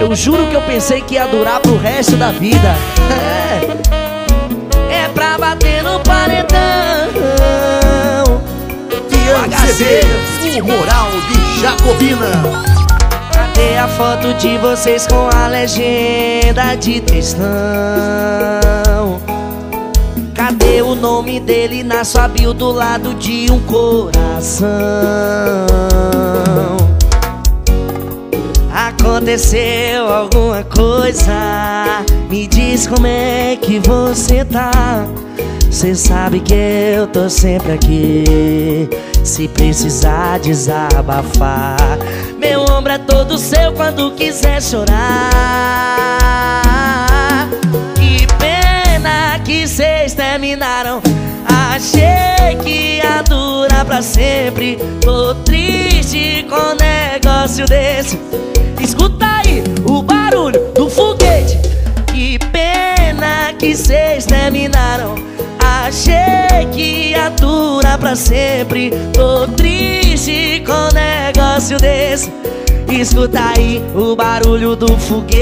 Eu juro que eu pensei que ia durar pro resto da vida. É pra bater no paredão. HC, o Moral de Jacobina. Cadê a foto de vocês com a legenda de textão? Cadê o nome dele na sua bio do lado de um coração? Aconteceu alguma coisa? Me diz como é que você tá. Cê sabe que eu tô sempre aqui, se precisar desabafar. Meu ombro é todo seu quando quiser chorar. Que pena que cês terminaram. Achei que ia durar pra sempre. Tô triste com um negócio desse. Escuta aí o barulho do foguete. Que pena que cês terminaram. Achei que ia durar pra sempre. Tô triste com um negócio desse. Escuta aí o barulho do foguete.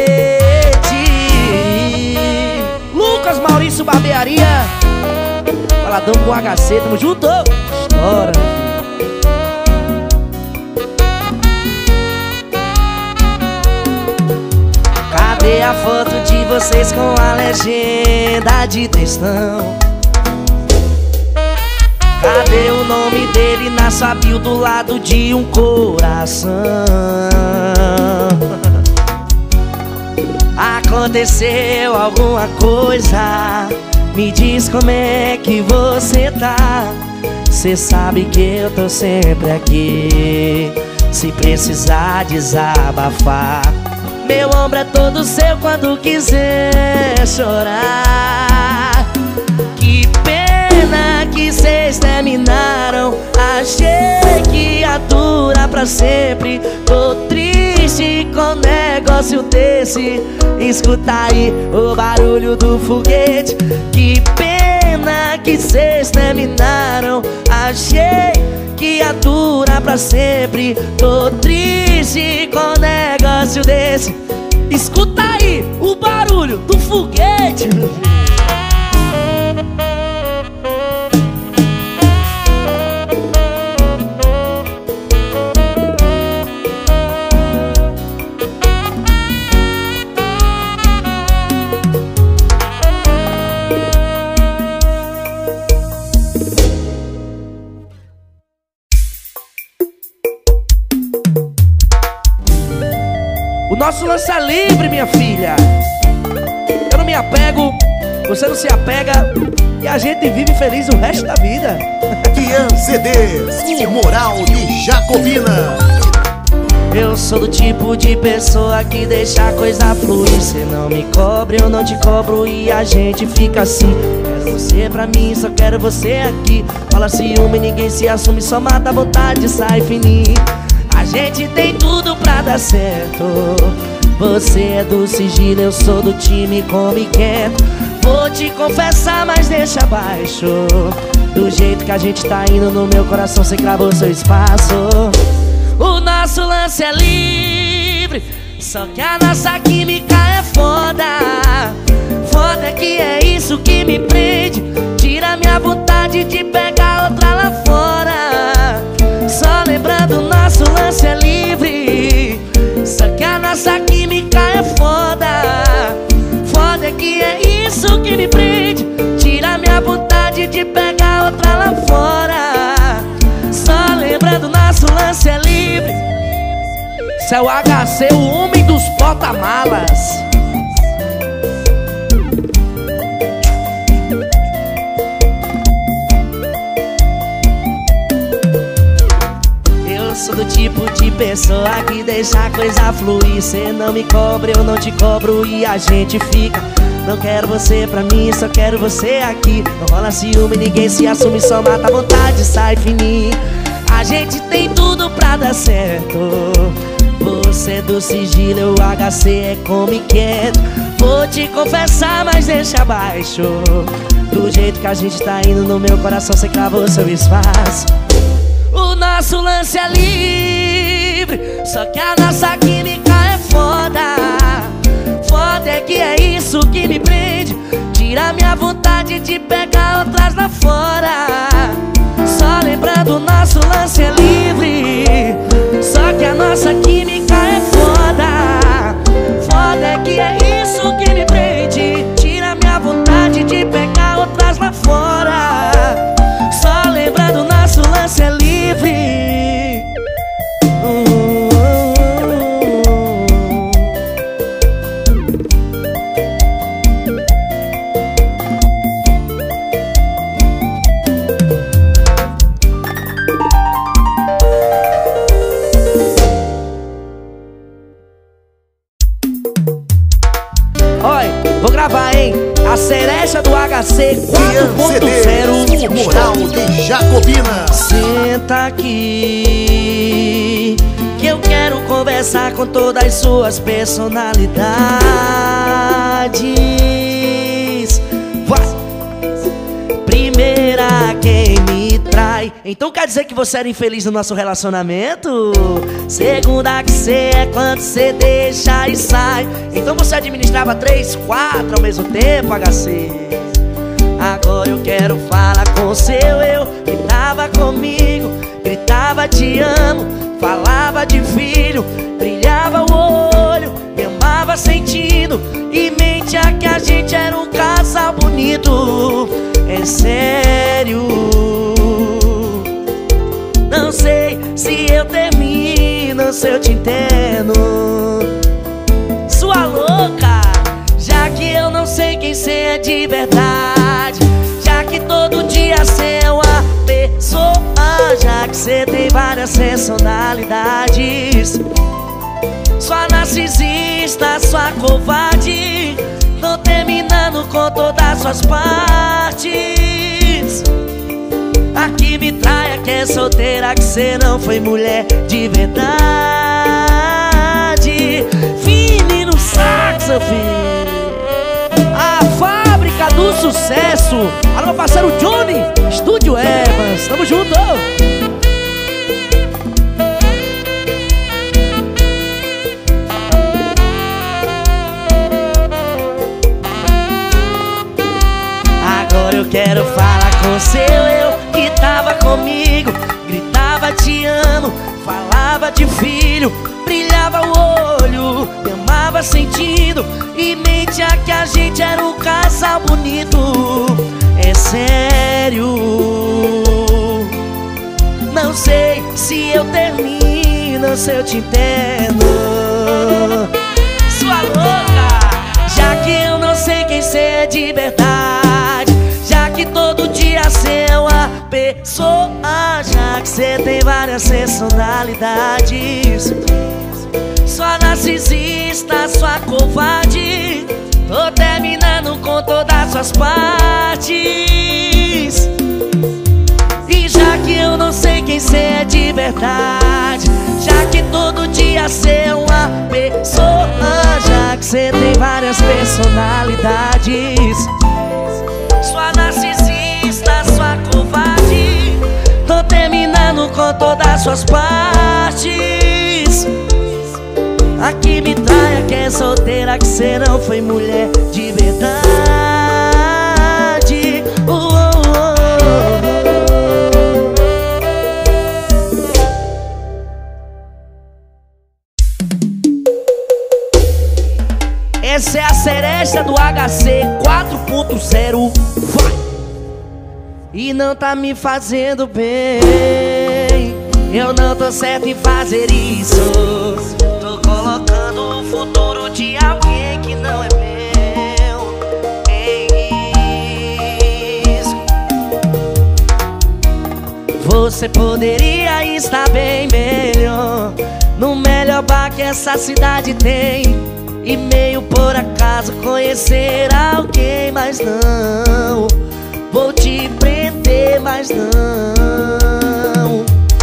Lucas Maurício Barbearia, Faladão com HC, tamo junto. Estoura. Cadê a foto de vocês com a legenda de textão? Cadê o nome dele na sua bio do lado de um coração? Aconteceu alguma coisa? Me diz como é que você tá. Cê sabe que eu tô sempre aqui, se precisar desabafar. Meu ombro é todo seu quando quiser chorar. Que pena que cês terminaram. Achei que ia durar pra sempre. Tô triste com um negócio desse. Escuta aí o barulho do foguete. Que pena que cês terminaram. Achei que ia durar pra sempre. Tô triste com um negócio desse. Escuta aí o barulho do foguete. O nosso lance é livre, minha filha. Eu não me apego, você não se apega, e a gente vive feliz o resto da vida. Kian CDs, o Moral de Jacobina. Eu sou do tipo de pessoa que deixa a coisa fluir. Cê não me cobre, eu não te cobro, e a gente fica assim. Quero você pra mim, só quero você aqui. Fala ciúme, ninguém se assume, só mata a vontade, sai fininho. A gente tem tudo pra dar certo. Você é do sigilo, eu sou do time come quieto. Vou te confessar, mas deixa abaixo. Do jeito que a gente tá indo, no meu coração cê cravou seu espaço. O nosso lance é livre, só que a nossa química é foda. Foda que é isso que me prende. Tira minha vontade de pegar outra lá fora. Só lembrando, nosso lance é livre, só que a nossa química é foda. Foda que é isso que me prende. Tira minha vontade de pegar outra lá fora. Só lembrando, nosso lance é livre. Cê é o HC, o homem dos porta-malas. Sou do tipo de pessoa que deixa a coisa fluir. Cê não me cobre, eu não te cobro, e a gente fica. Não quero você pra mim, só quero você aqui. Não rola ciúme, ninguém se assume, só mata a vontade, sai fininho. A gente tem tudo pra dar certo. Você é do sigilo, eu HC é come quieto. Vou te confessar, mas deixa abaixo. Do jeito que a gente tá indo, no meu coração cê cravou seu espaço. O nosso lance é livre, só que a nossa química é foda. tira minha vontade de pegar outras lá fora. Só lembrando, nosso lance é livre, só que a nossa química é foda. Foda é que é isso que me prende, tira minha vontade de pegar outras lá fora. Só lembrando, nosso lance é livre. Vou gravar, hein? A cereja do HC 4.0 Moral de Jacobina. Senta aqui que eu quero conversar com todas as suas personalidades. Vai! Primeira, quem me trai. Então quer dizer que você era infeliz no nosso relacionamento? Segunda, que cê é quando cê deixa e sai. Então você administrava 3, 4 ao mesmo tempo, HC. Agora eu quero falar com o seu eu, que tava comigo, gritava te amo, falava de filho, brilhava o olho, me amava sentindo, e mentia que a gente era um casal bonito. É sério, não sei se eu termino, se eu te entendo, sua louca. Já que eu não sei quem cê é de verdade, já que todo dia cê é uma pessoa, já que cê tem várias personalidades, sua narcisista, sua covarde, tô terminando com todas as suas partes. Aqui me trai, que é solteira, que cê não foi mulher de verdade. Vini no saxo, filho, a fábrica do sucesso. Alô, meu parceiro Johnny, Estúdio Evans, tamo junto. Agora eu quero falar com seu eu, que tava comigo, gritava te amo, falava de filho, brilhava o olho, me amava sentindo, e mentia que a gente era um casal bonito. É sério, não sei se eu termino, se eu te entendo, sua louca. Já que eu não sei quem cê é de verdade, já que todo dia cê é uma pessoa, já que cê tem várias personalidades, sua narcisista, sua covarde, tô terminando com todas as suas partes. E já que eu não sei quem cê é de verdade, já que todo dia cê é uma pessoa, já que cê tem várias personalidades, sua narcisista, sua covarde, tô terminando com todas as suas partes. Aqui me trai, que é solteira, que cê não foi mulher de verdade. Essa é a cereja do HC 4.0. Vai! E não tá me fazendo bem, eu não tô certo em fazer isso. Tô colocando o futuro de alguém que não é meu em risco. Você poderia estar bem melhor, no melhor bar que essa cidade tem, e meio por acaso conhecer alguém, mas não vou te prender, mas não.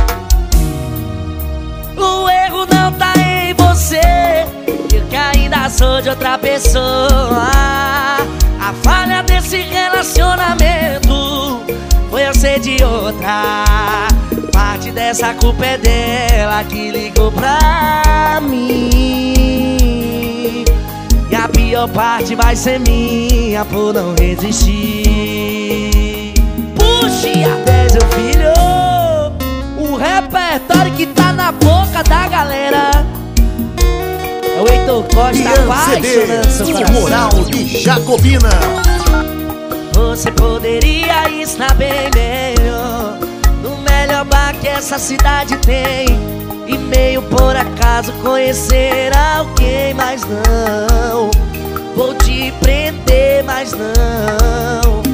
O erro não tá em você, eu que ainda sou de outra pessoa. A falha desse relacionamento foi eu ser de outra. Parte dessa culpa é dela, que ligou pra mim. E a pior pior parte vai ser minha por não resistir. Puxe a 10, meu filho. O repertório que tá na boca da galera é o Heitor Costa apaixonando seu coração. Moral de Jacobina. Você poderia estar bem melhor no melhor bar que essa cidade tem, e meio por acaso conhecer alguém, mas não vou te prender, mas não.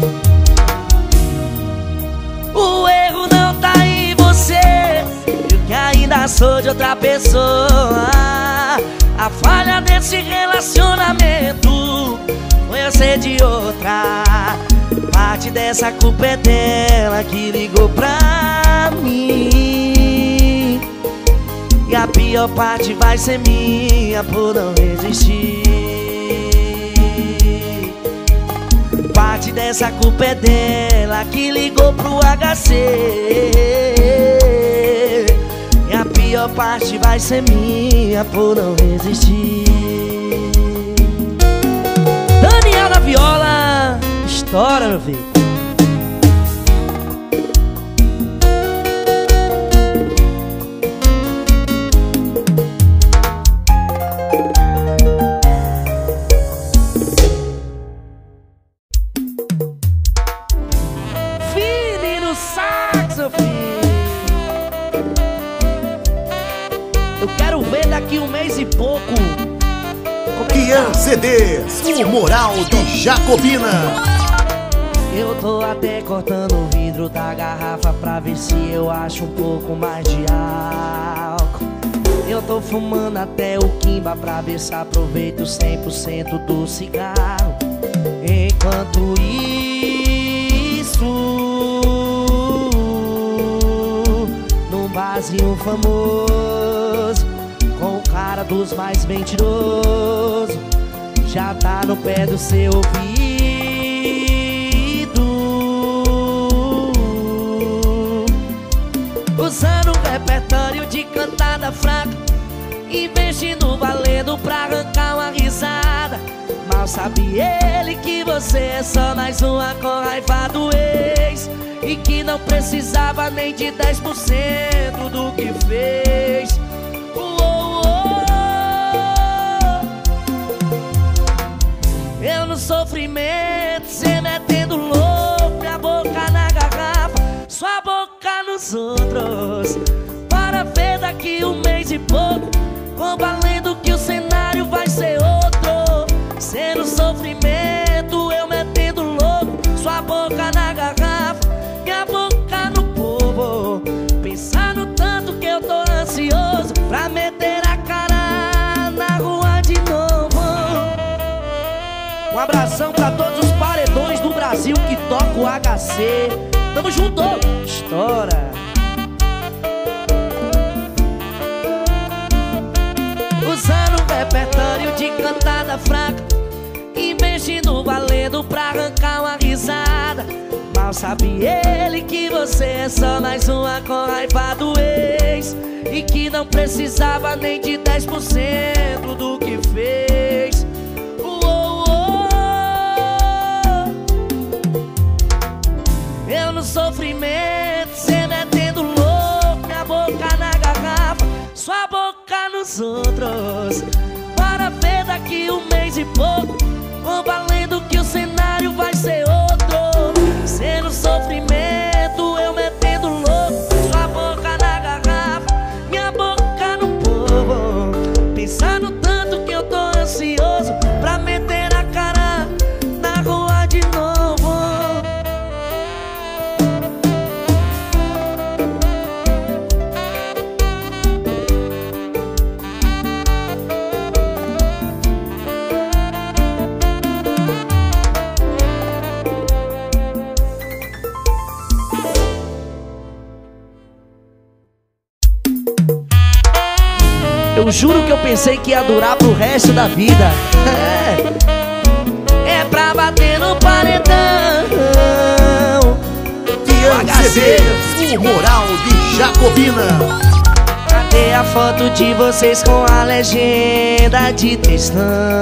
O erro não tá em você, eu que ainda sou de outra pessoa. A falha desse relacionamento foi eu ser de outra. Parte dessa culpa é dela que ligou pra mim, e a pior parte vai ser minha por não resistir. Parte dessa culpa é dela que ligou pro HC, e a pior parte vai ser minha por não resistir. Daniel na viola, estoura, meu filho. Fini no sax, meu filho. Eu quero ver daqui um mês e pouco. Kian CDs, o Moral de Jacobina. Eu tô até cortando o vidro da garrafa pra ver se eu acho um pouco mais de álcool. Eu tô fumando até o quimba pra ver se aproveito 100% do cigarro. Enquanto isso, num barzinho famoso, com o cara dos mais mentirosos, já tá no pé do seu ouvido, usando um repertório de cantada fraca, investindo valendo pra arrancar uma risada. Mal sabe ele que você é só mais uma com raiva do ex, e que não precisava nem de 10% do que fez. Eu no sofrimento, cê metendo louco, minha boca na garrafa, sua boca nos outros. Para ver daqui um mês e pouco, com valendo que o cenário vai ser outro. Cê no sofrimento, eu metendo louco, sua boca na garrafa, minha boca no povo. Pensando tanto que eu tô ansioso pra meter a cara na rua de novo. Um abração pra todos os paredões do Brasil que tocam o HC. Tamo junto, estoura. Usando um repertório de cantada fraca, investindo valendo pra arrancar uma risada. Mal sabe ele que você é só mais uma com raiva do ex, e que não precisava nem de 10% do que fez. Eu no sofrimento, cê metendo louco, minha boca na garrafa, sua boca nos outros. Para ver daqui um mês e pouco, vou valendo que o cenário vai ser outro. Cê no sofrimento, eu metendo louco, sua boca na garrafa, minha boca no povo. Pensando tanto que eu tô ansioso pra meter a cara na rua de novo. Eu juro que eu pensei que ia durar pro resto da vida. É pra bater no paredão. Kian CDs, o Moral de Jacobina. Cadê a foto de vocês com a legenda de textão?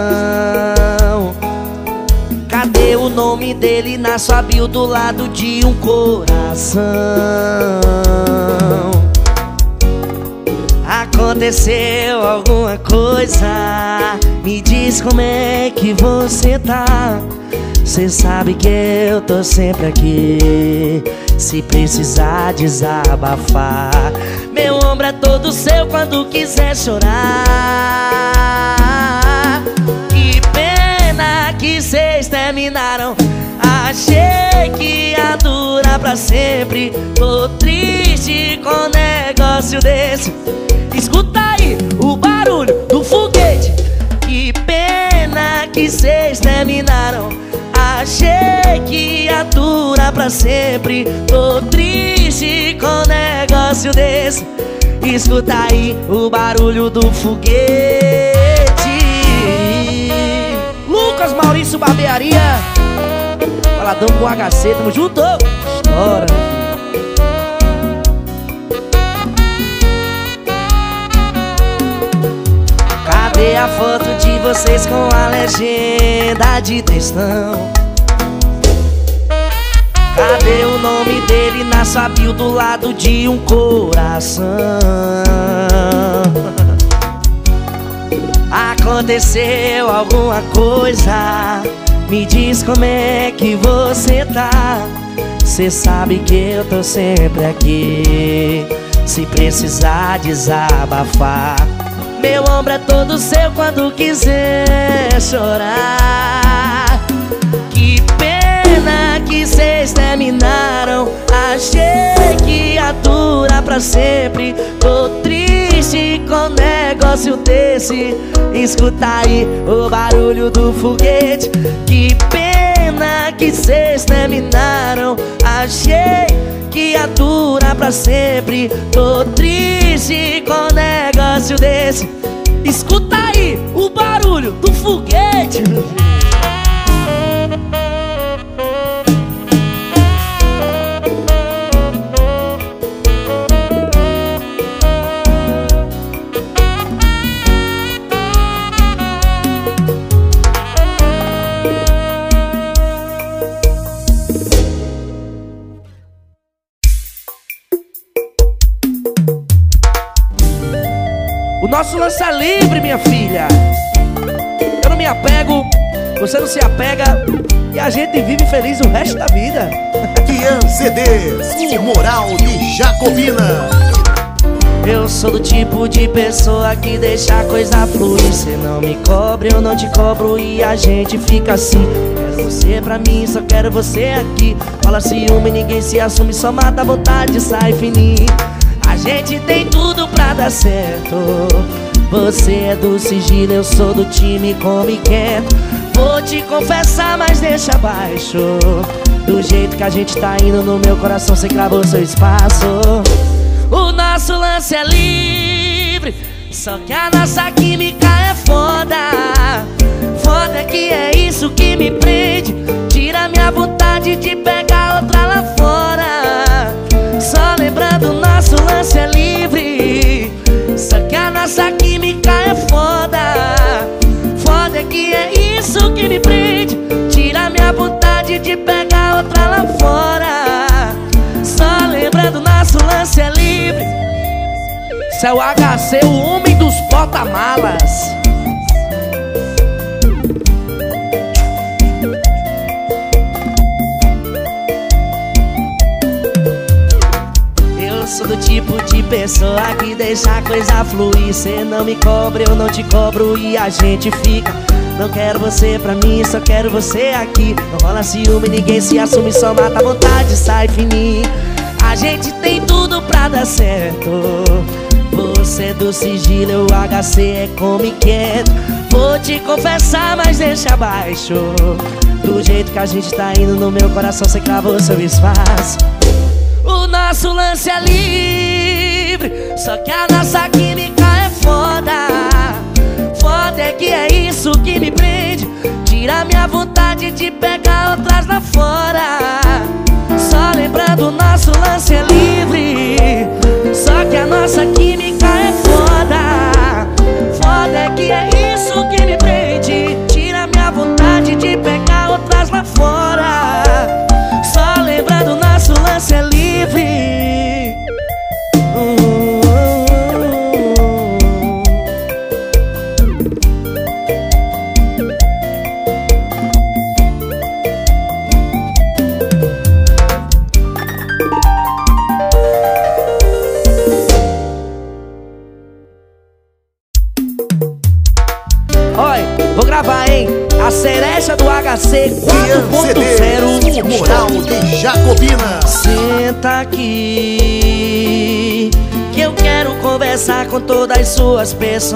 Cadê o nome dele na sua bio do lado de um coração? Aconteceu alguma coisa? Me diz como é que você tá. Cê sabe que eu tô sempre aqui, se precisar desabafar. Meu ombro é todo seu quando quiser chorar. Que pena que cês terminaram. Achei que ia durar pra sempre. Tô triste com um negócio desse. Escuta aí o barulho do foguete. Que pena que cês terminaram. Achei que ia durar pra sempre. Tô triste com um negócio desse. Escuta aí o barulho do foguete. Lucas Maurício Barbearia, Baladão com HC, tamo junto. Estoura. Cadê a foto de vocês com a legenda de textão? Cadê o nome dele na sua bio do lado de um coração? Aconteceu alguma coisa? Me diz como é que você tá. Cê sabe que eu tô sempre aqui, se precisar desabafar. Meu ombro é todo seu quando quiser chorar. Que pena que cês terminaram. Achei que ia durar pra sempre. Tô triste com um negócio desse. Escuta aí o barulho do foguete. Que pena que cês terminaram. Achei que ia durar pra sempre. Tô triste com um negócio desse. Escuta aí o barulho do foguete. O nosso lance é livre, minha filha. Eu não me apego, você não se apega, e a gente vive feliz o resto da vida. Kian CDs, o Moral de Jacobina. Eu sou do tipo de pessoa que deixa a coisa fluir. Cê não me cobre, eu não te cobro, e a gente fica assim. Quero você pra mim, só quero você aqui. Fala ciúme, ninguém se assume, só mata a vontade, sai fininho. A gente tem tudo pra dar certo. Você é do sigilo, eu sou do time come quieto. Vou te confessar, mas deixa abaixo. Do jeito que a gente tá indo, no meu coração cê cravou seu espaço. O nosso lance é livre, só que a nossa química é foda. Foda que é isso que me prende. Tira minha vontade de pegar outra lá fora. Só lembrando, nosso lance é livre, só que a nossa química é foda. Foda que é isso que me prende. Tira minha vontade de pegar outra lá fora. Só lembrando, nosso lance é livre. Cê é o HC, o homem dos porta-malas. Eu sou do tipo de pessoa que deixa a coisa fluir. Cê não me cobre, eu não te cobro, e a gente fica. Não quero você pra mim, só quero você aqui. Não rola ciúme, ninguém se assume, só mata a vontade, sai fininho. A gente tem tudo pra dar certo. Você é do sigilo, eu HC é come quieto. Vou te confessar, mas deixa abaixo. Do jeito que a gente tá indo, no meu coração cê cravou seu espaço. O nosso lance é livre, só que a nossa química é foda. Foda é que é isso que me prende. Tira minha vontade de pegar outras lá fora. Só lembrando, nosso lance é livre, só que a nossa química é foda. E é isso que me prende, tira minha vontade de pegar outras lá fora. Só lembrando nosso lance é livre. Vou gravar, hein? A cereja do HC 4.0 Moral de Jacobina. Senta aqui que eu quero conversar com todas as suas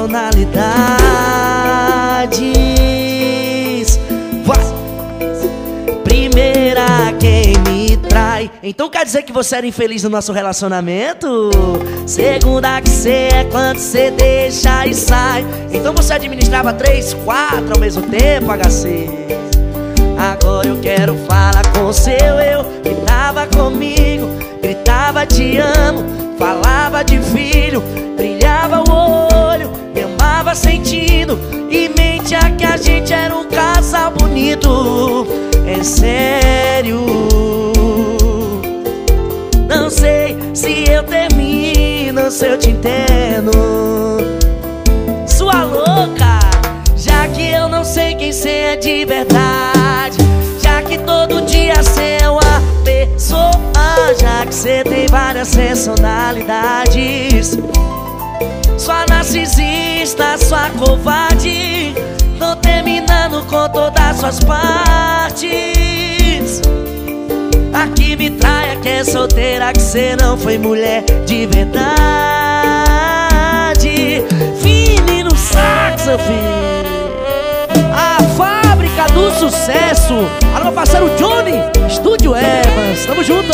personalidades. Vai! Primeira quem me trai. Então quer dizer que você era infeliz no nosso relacionamento? Segunda que cê é quando cê deixa e sai. Então você administrava 3, 4 ao mesmo tempo, HC. Agora eu quero falar com seu eu que tava comigo, gritava te amo, falava de filho, brilhava o olho, me amava sentindo, e mentia que a gente era um casal bonito. É sério, não sei se eu termino, se eu te entendo, sua louca. Já que eu não sei quem cê é de verdade, já que todo dia cê é uma pessoa, já que cê tem várias personalidades, sua narcisista, sua covarde, tô terminando com todas as suas partes. Aqui me traia que é solteira, que cê não foi mulher de verdade. Vini no saxo, filho, a fábrica do sucesso. Alô, meu parceiro Johnny, Estúdio Evans, tamo junto.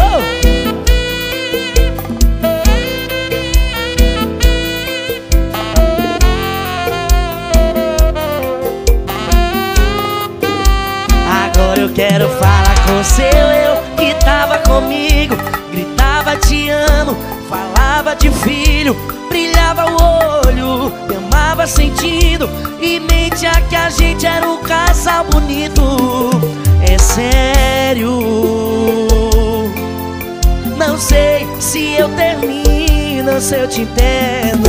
Agora eu quero falar com seu eu que tava comigo, gritava te amo, falava de filho, brilhava o olho, me amava sentindo, e mentia que a gente era um casal bonito. É sério, não sei se eu termino, se eu te entendo,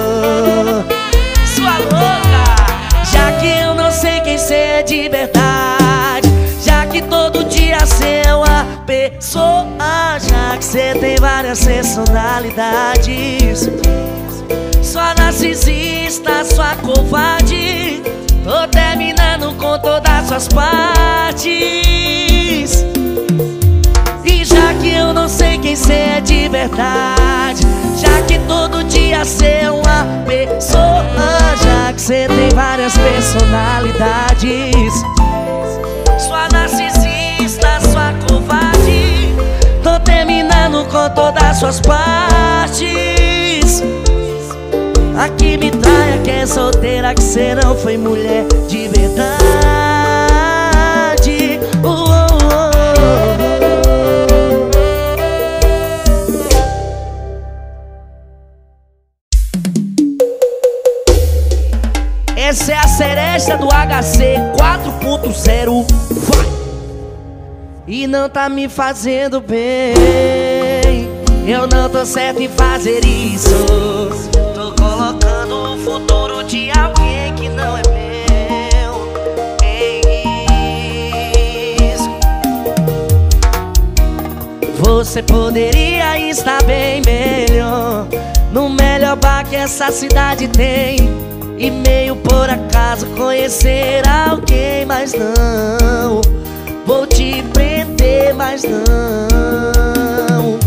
sua louca. Já que eu não sei quem cê é de verdade, já que todo dia cê é uma pessoa, já que cê tem várias personalidades, sua narcisista, sua covarde, tô terminando com todas as suas partes. E já que eu não sei quem cê é de verdade, já que todo dia cê é uma pessoa, já que cê tem várias personalidades, sua narcisista, sua covarde, tô terminando com todas as suas partes. Aqui me traia que é solteira, que cê não foi mulher de verdade. Essa é a cereja do HC 4.0. Vai! E não tá me fazendo bem, eu não tô certo em fazer isso. Tô colocando o futuro de alguém que não é meu em risco. Você poderia estar bem melhor, no melhor bar que essa cidade tem, e meio por acaso conhecer alguém, mas não vou te prender, mas não.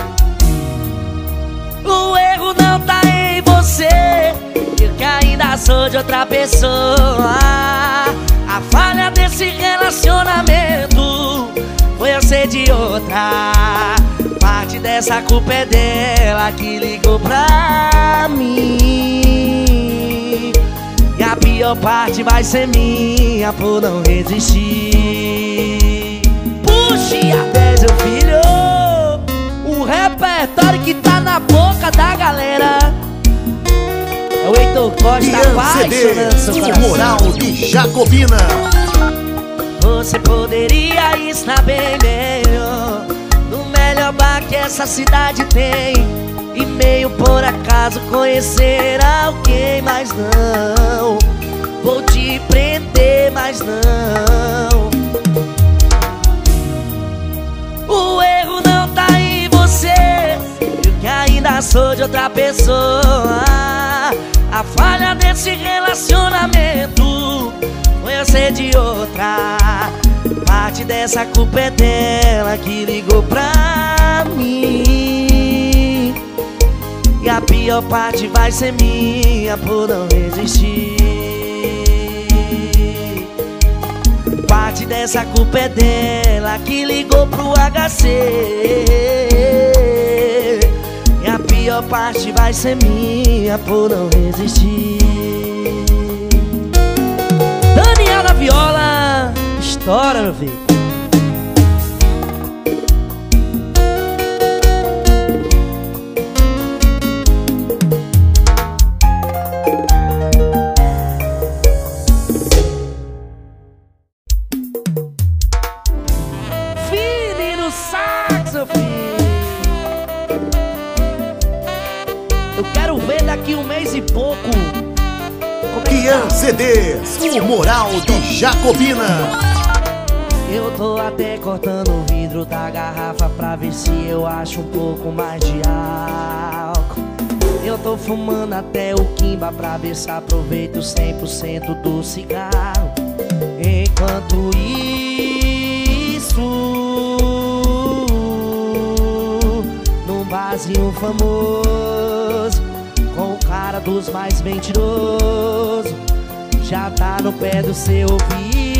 O erro não tá em você, eu que ainda sou de outra pessoa. A falha desse relacionamento foi eu ser de outra. Parte dessa culpa é dela que ligou pra mim, e a pior parte vai ser minha por não resistir. Puxe a 10, meu filho, o repertório que tá na boca da galera O Heitor Costa apaixonando seu coração. Moral de Jacobina. Você poderia estar bem melhor no melhor bar que essa cidade tem, e meio por acaso conhecer alguém, mas não vou te prender, mas não. O erro não tá em você, eu que ainda sou de outra pessoa. A falha desse relacionamento foi eu ser de outra. Parte dessa culpa é dela que ligou pra mim, e a pior parte vai ser minha por não resistir. Parte dessa culpa é dela que ligou pro HC, e a pior parte vai ser minha por não resistir. Daniel da viola, estoura, meu filho. Eu quero ver daqui um mês e pouco. Kian CDs, o Moral de Jacobina. Eu tô até cortando o vidro da garrafa pra ver se eu acho um pouco mais de álcool. Eu tô fumando até o quimba pra ver se aproveito 100% do cigarro. Enquanto isso, num barzinho famoso, com o cara dos mais mentirosos, já tá no pé do seu ouvido,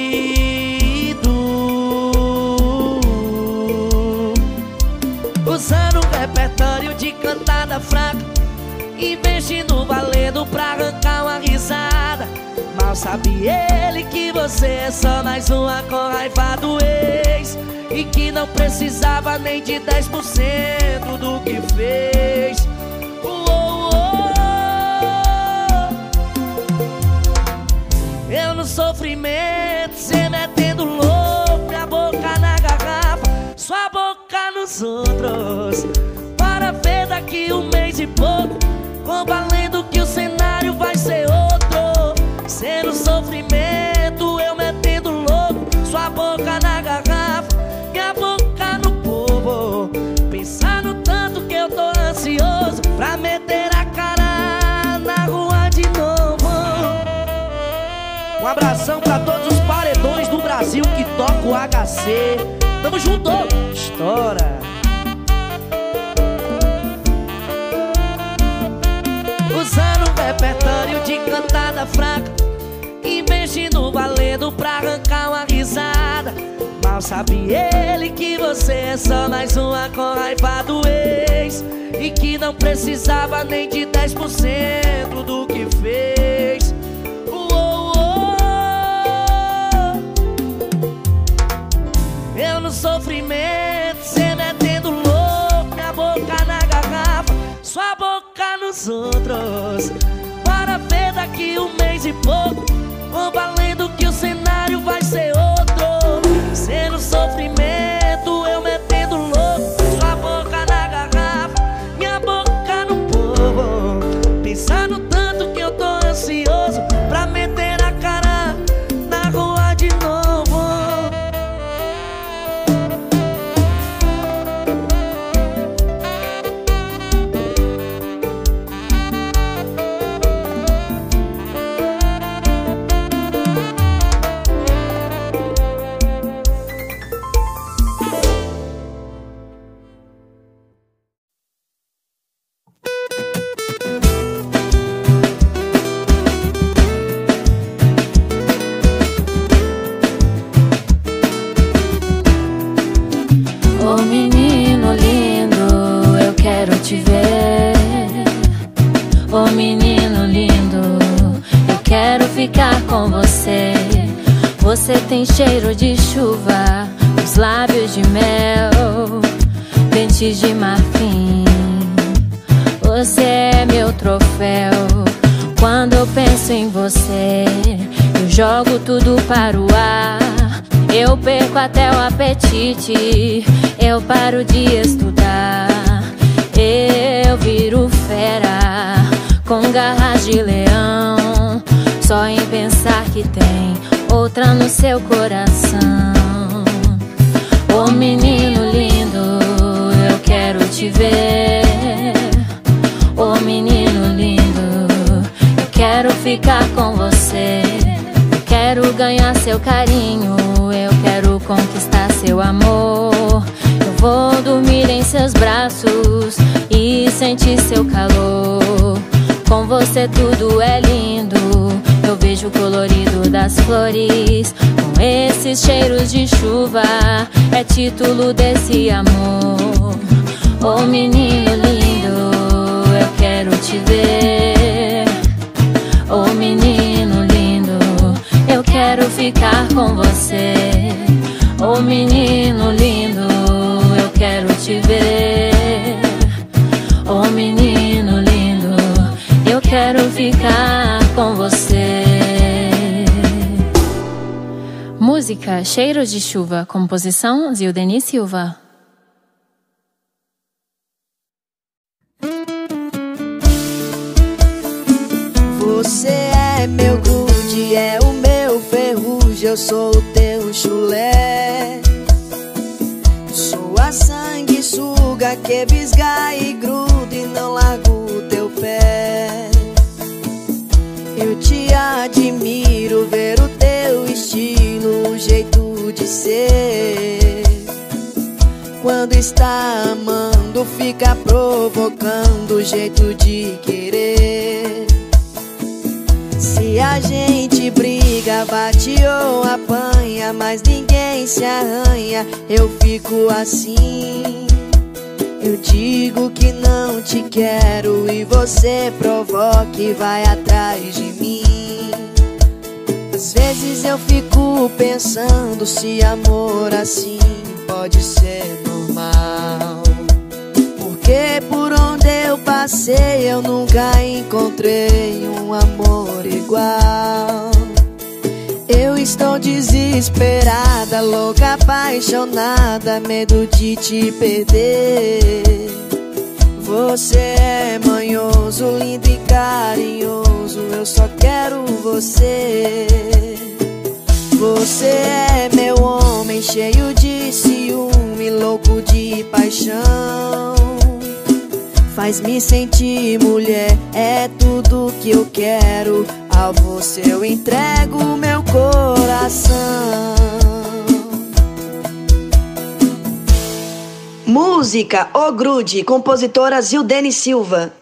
usando um repertório de cantada fraca, investindo valendo pra arrancar uma risada. Mal sabe ele que você é só mais uma com raiva do ex, e que não precisava nem de 10% do que fez. Eu no sofrimento, cê metendo louco, minha boca na garrafa, sua boca nos outros. Para ver daqui um mês e pouco, com valendo que o cenário vai ser outro. Cê no sofrimento, eu metendo louco, sua boca na garrafa, minha boca no povo. Pensando tanto que eu tô ansioso pra meter a cara na rua de novo. Um abração pra todos os paredões do Brasil que tocam o HC. Tamo junto! Estoura! Usando um repertório de cantada fraca, investindo valendo pra arrancar uma risada. Mal sabe ele que você é só mais uma com raiva do ex, e que não precisava nem de 10% do que fez. Eu no sofrimento, cê metendo louco, minha boca na garrafa, sua boca nos outros. Para ver daqui um mês e pouco, com valendo que o cenário vai ser outro. Cê no sofrimento, eu metendo louco, sua boca na garrafa, minha boca no povo. Pensando tanto que eu tô ansioso pra meter a cara na rua de novo. Ô menino lindo, eu quero te ver. Ô menino lindo, eu quero ficar com você. Você tem cheiro de chuva, os lábios de mel, dentes de marfim. Você é meu troféu, Quando eu penso em você, eu jogo tudo para o ar. Eu perco até o apetite, eu paro de estudar. Eu viro fera, com garras de leão, só em pensar que tem outra no seu coração. Ô menino lindo, eu quero te ver. Ô menino lindo, eu quero ficar com você. Eu quero ganhar seu carinho, eu quero conquistar seu amor. Eu vou dormir em seus braços e sentir seu calor. Com você tudo é lindo, eu vejo o colorido das flores. Com esses cheiros de chuva, é título desse amor. Ô menino lindo, eu quero te ver. Ô menino lindo, eu quero ficar com você. Ô menino lindo, eu quero te ver. Ô menino lindo, eu quero ficar com você. Música Cheiros de Chuva, composição Zildeni Silva. Você é meu grude, é o meu ferrugem, eu sou o teu chulé. Sou a sanguessuga que visga e gruda e não largo o teu pé. Eu te admiro, ver o teu estilo, o jeito de ser. Quando está amando, fica provocando o jeito de querer. Se a gente briga, bate ou apanha, mas ninguém se arranha, eu fico assim. Eu digo que não te quero e você provoca e vai atrás de mim. Às vezes eu fico pensando se amor assim pode ser normal. Porque por onde eu passei eu nunca encontrei um amor igual. Eu estou desesperada, louca, apaixonada, medo de te perder. Você é manhoso, lindo e carinhoso, eu só quero você. Você é meu homem, cheio de ciúme, louco de paixão. Faz-me sentir mulher, é tudo que eu quero. A você eu entrego meu coração. Música O Grude, compositora Zildeni Silva.